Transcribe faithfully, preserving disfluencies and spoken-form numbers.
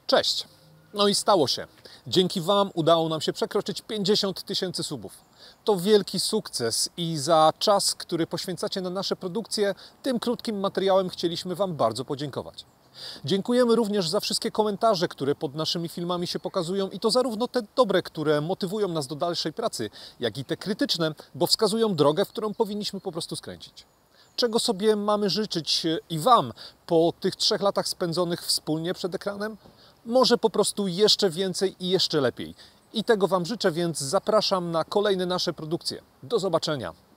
Cześć! No i stało się. Dzięki Wam udało nam się przekroczyć pięćdziesiąt tysięcy subów. To wielki sukces i za czas, który poświęcacie na nasze produkcje, tym krótkim materiałem chcieliśmy Wam bardzo podziękować. Dziękujemy również za wszystkie komentarze, które pod naszymi filmami się pokazują i to zarówno te dobre, które motywują nas do dalszej pracy, jak i te krytyczne, bo wskazują drogę, w którą powinniśmy po prostu skręcić. Czego sobie mamy życzyć i Wam po tych trzech latach spędzonych wspólnie przed ekranem? Może po prostu jeszcze więcej i jeszcze lepiej. I tego Wam życzę, więc zapraszam na kolejne nasze produkcje. Do zobaczenia!